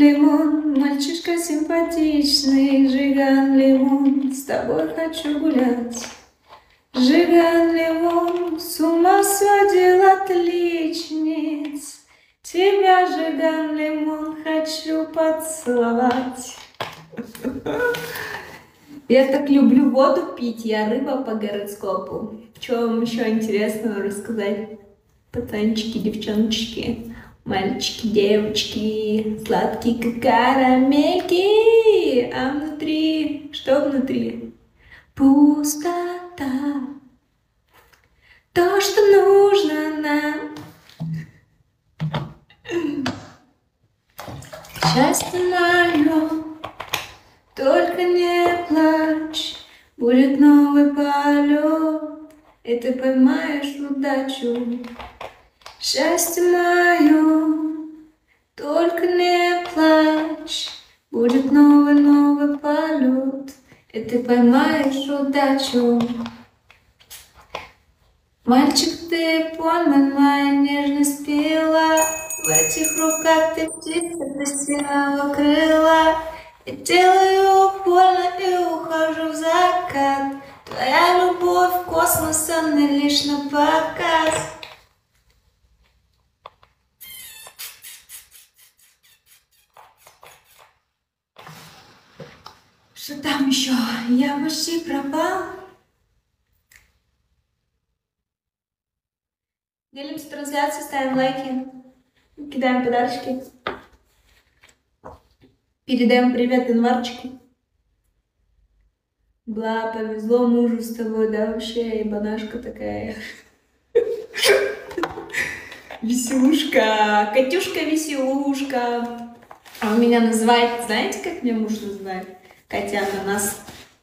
лимон, мальчишка симпатичный, Жиган лимон, с тобой хочу гулять. Жиган лимон, с ума сводил отличниц. Тебя, Жиган лимон, хочу поцеловать. Я так люблю воду пить, я рыба по гороскопу. Что вам еще интересного рассказать? Пацанчики, девчоночки, мальчики, девочки, сладкие как карамельки. А внутри, что внутри? Пустота. То, что нужно нам. Счастье мое, только не плачь, будет новый полет, и ты поймаешь удачу. Счастье мое, только не плачь, будет новый полет, и ты поймаешь удачу. Мальчик, ты пойман, моя нежность пила, в этих руках ты птица без сильного крыла. Я делаю больно и ухожу в закат. Твоя любовь космосом лишь на показ. Что там еще? Я почти пропал. Делимся трансляцией, ставим лайки, кидаем подарочки. Передаем привет январчику. Бла, повезло мужу с тобой, да, вообще, ебанашка такая. Веселушка, Катюшка-веселушка. А он меня называет, знаете, как меня муж называет? Катя Ананас.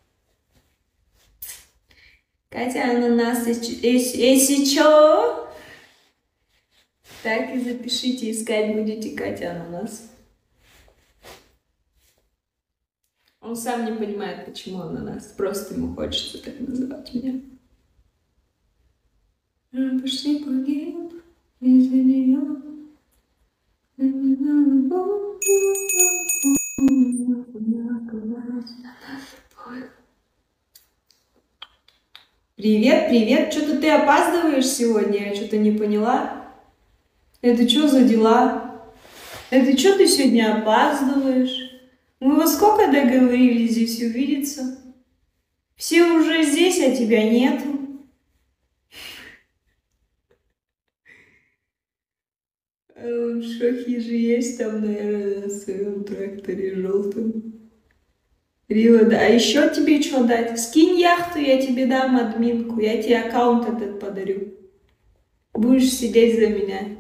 Катя Ананас, если чё, так и запишите, искать будете Катя Ананас. Он сам не понимает, почему ананас. Просто ему хочется так называть меня. Пошли погиб из-за нее. Привет, привет. Что-то ты опаздываешь сегодня? Я что-то не поняла. Это что за дела? Это что ты сегодня опаздываешь? Мы во сколько договорились здесь увидеться? Все уже здесь, а тебя нету. Шохи же есть там, наверное, на своем тракторе желтом. Рио, да. А еще тебе что дать? Скинь яхту, я тебе дам админку. Я тебе аккаунт этот подарю. Будешь сидеть за меня.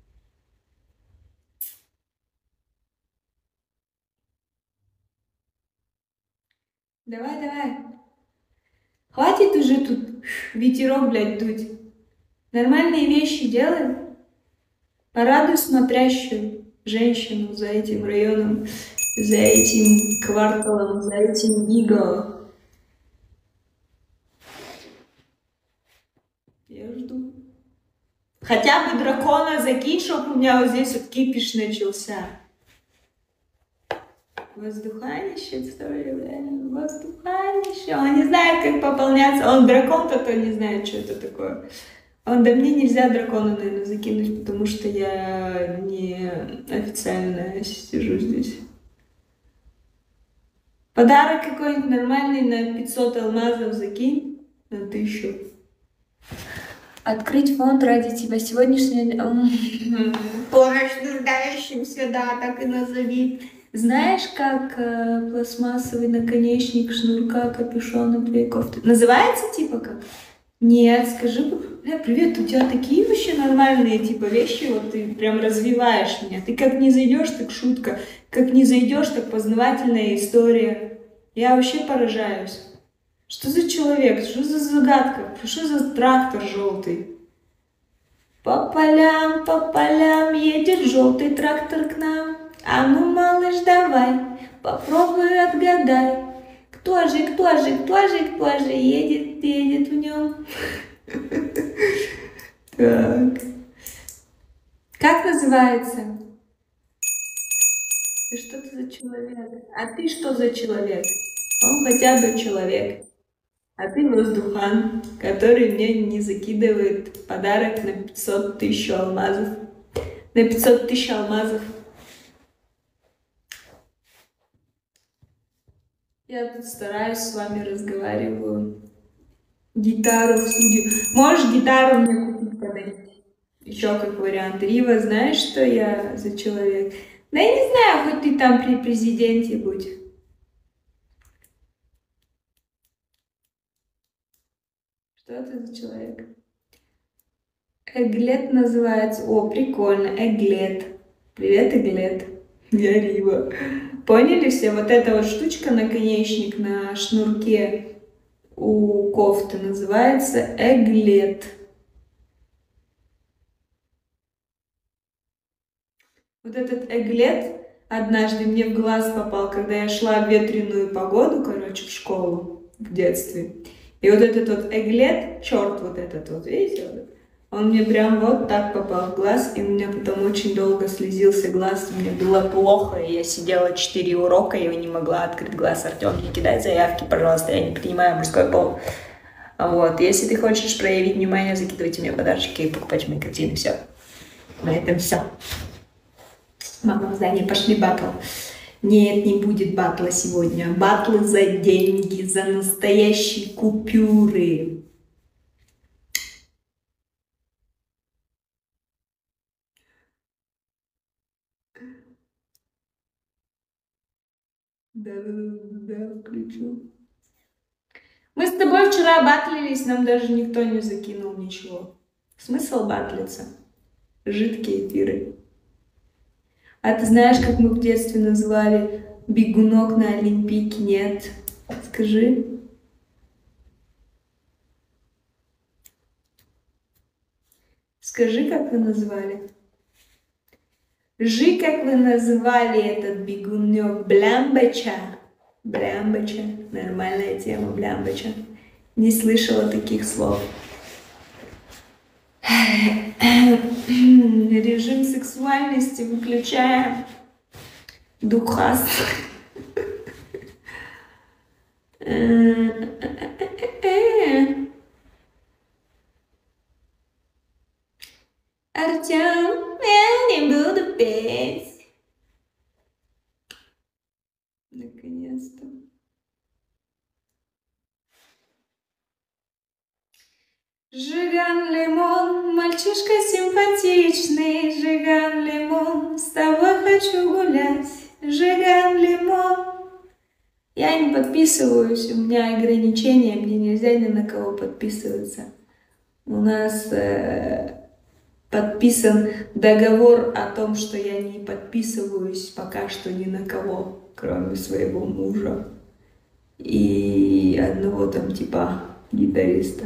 Давай, давай. Хватит уже тут ветерок, блядь, дуть. Нормальные вещи делай. Порадуй смотрящую женщину за этим районом, за этим кварталом, за этим биго. Я жду. Хотя бы дракона закинь, чтобы у меня вот здесь вот кипиш начался. Воздуханище, что ли, воздуханище. Он не знает, как пополняться. Он дракон-то не знает, что это такое. Да мне нельзя дракона, наверное, закинуть, потому что я не официально сижу здесь. Подарок какой-нибудь нормальный на 500 алмазов закинь, на 1000. Открыть фонд ради тебя сегодняшний... Помощь нуждающимся, да, так и назови. Знаешь, как пластмассовый наконечник шнурка капюшона твоей кофты? Называется типа как? Нет, скажи, бля, привет, у тебя такие вообще нормальные типа вещи, вот ты прям развиваешь меня. Ты как не зайдешь, так шутка, как не зайдешь, так познавательная история. Я вообще поражаюсь. Что за человек, что за загадка, что за трактор желтый? По полям едет желтый трактор к нам. А ну, малыш, давай, попробуй отгадай. Кто же едет в нем? Так. Как называется? И что ты за человек? А ты что за человек? Он хотя бы человек. А ты воздухан, который мне не закидывает подарок на 500 тысяч алмазов. На 500 тысяч алмазов. Я тут стараюсь с вами разговариваю. Гитару в студию. Можешь гитару мне купить, подарить? Еще как вариант. Рива, знаешь, что я за человек? Да я не знаю, хоть ты там при президенте будь. Что ты за человек? Эглет называется. О, прикольно. Эглет. Привет, Эглет. Я Рива. Поняли все? Вот эта вот штучка, наконечник на шнурке у кофты называется эглет. Вот этот эглет однажды мне в глаз попал, когда я шла в ветреную погоду, короче, в школу в детстве. И вот этот вот эглет, черт вот этот вот, видите, вот, он мне прям вот так попал в глаз, и у меня потом очень долго слезился глаз, мне было плохо, и я сидела 4 урока, и не могла открыть глаз. Артем, не кидай заявки, пожалуйста, я не принимаю мужской пол. Вот, если ты хочешь проявить внимание, закидывайте мне подарочки и покупайте мои картины, все. На этом все. Мама в здание, пошли батл. Нет, не будет батла сегодня. Батлы за деньги, за настоящие купюры. Да, включу. Мы с тобой вчера батлились, нам даже никто не закинул ничего. Смысл батлиться? Жидкие эфиры. А ты знаешь, как мы в детстве называли бегунок на Олимпийке? Нет. Скажи. Скажи, как вы назвали? Жи, как вы называли этот бегунок? Блямбача. Блямбача. Нормальная тема, блямбача. Не слышала таких слов. Режим сексуальности выключаем. Духас. Артем, я не буду петь. Наконец-то. Жиган Лимон, мальчишка симпатичный, Жиган Лимон, с тобой хочу гулять, Жиган Лимон. Я не подписываюсь, у меня ограничения, мне нельзя ни на кого подписываться. У нас подписан договор о том, что я не подписываюсь пока что ни на кого, кроме своего мужа и одного там типа гитариста.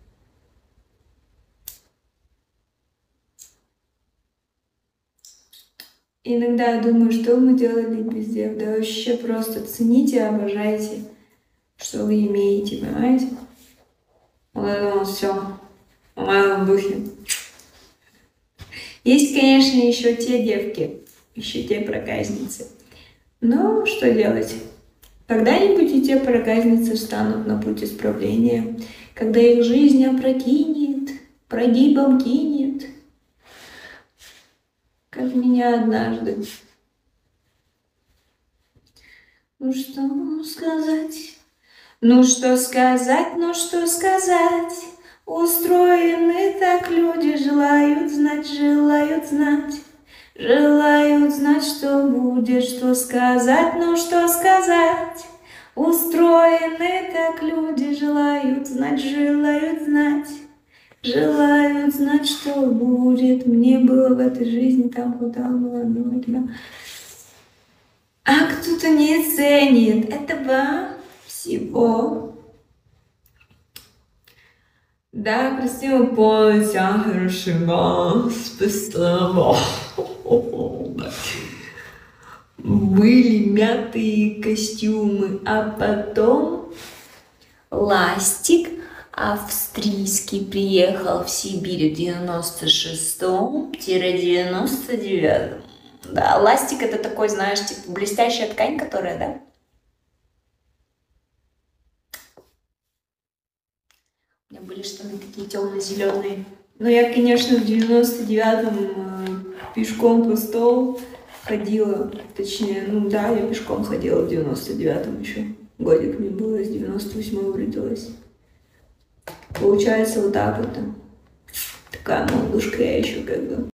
Иногда я думаю, что мы делали без дев. Да вообще просто цените, обожайте, что вы имеете, понимаете? Вот это вот все в моем духе. Есть, конечно, еще те девки, еще те проказницы. Но что делать? Когда-нибудь и те проказницы встанут на путь исправления, когда их жизнь опрокинет, прогибом кинет. Как меня однажды. Ну что сказать? Ну что сказать, ну что сказать? Устроены так люди, желают знать, желают знать. Желают знать, что будет, что сказать, ну что сказать? Устроены так люди, желают знать, желают знать. Желают знать, что будет. Мне было в этой жизни там хватало одного. А кто-то не ценит этого всего. Да, красиво поет, хорошо, спасибо. Были мятые костюмы, а потом Ластик австрийский приехал в Сибирь в 96-99-м. Да, ластик это такой, знаешь, типа блестящая ткань, которая, да? У меня были штаны такие темно-зеленые. Но я, конечно, в 99-м пешком по стол ходила. Точнее, ну да, я пешком ходила в 99-м еще. Годик мне было, с 98-го родилась. Получается вот так вот. Такая малышка я еще как бы.